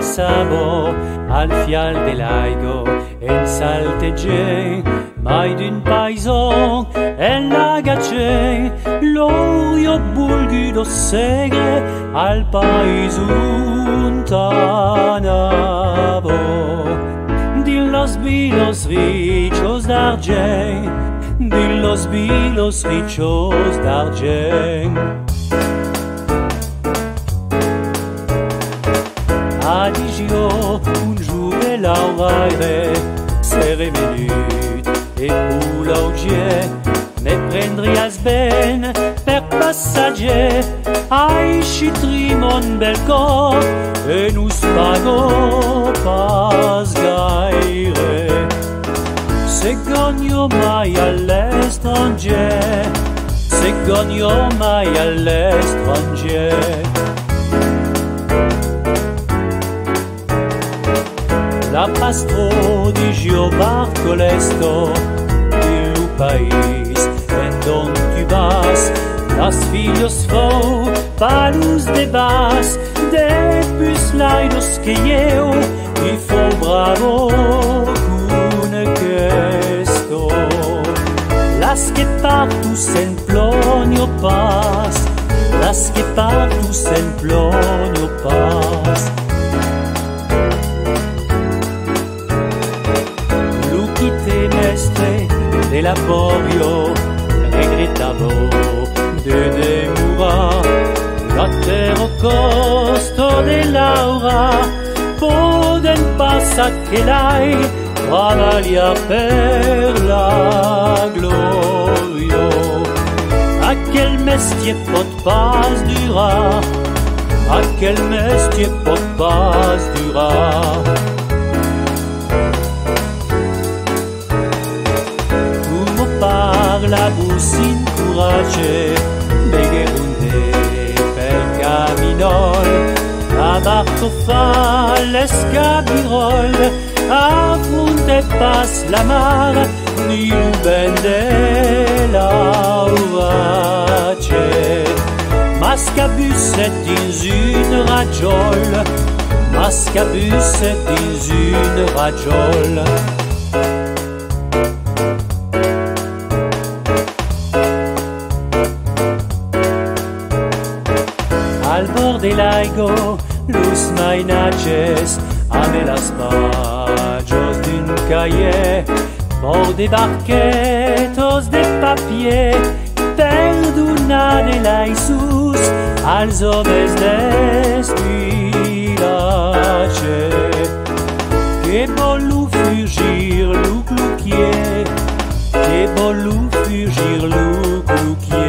sabo al fial dell'aigo en saltegge mai d'un paison en lagace l'orio bulgudo segre al país untanabo di los vilos richos d'argent di los vilos richos d'argent. Adigio un giure l'auraire sere menut e pulaugier ne prendrias ben per passager ai citrimon bel cor e nus pago pas gaire se gogno mai all'estranger se gogno mai all'estranger. La pastro di Giobarco lesto il país en don tu vas las filios fou palus de bas de puslaidos que eu y fou bravo cun questo las que partus en plonio pas las que partus en plonio pas. De laborio regrettavo de demura l'atero costo de Laura poden passa che lei travaglia per la gloria a quel mestier pot pas durar a quel mestier pot pas durar. La busin courage begherunde per caminol a barco fa l'escabirol affronte pas la mar ni bende l'aurace mascabus dins une ragiole mascabus dins une ragiole. Al bord del laigo, los mainaches ame las pajos d'un cahier, por de barquetos de papier, perdonar de la Isus als homes d'estilache. Que volu fugir Luc Luquier, que volu fugir Luc Luquier.